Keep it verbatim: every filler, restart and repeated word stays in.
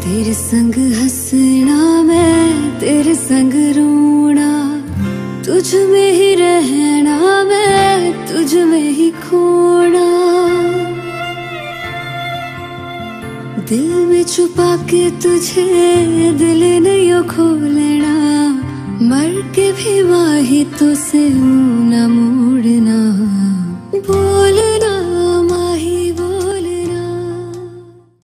तेरे संग हंसना मैं तेरे संग रोना, तुझ में ही रहना मैं तुझ में ही खोना। दिल में छुपा के तुझे दिल नहीं खोलना, मर के भी वाही तो से न मोड़ना।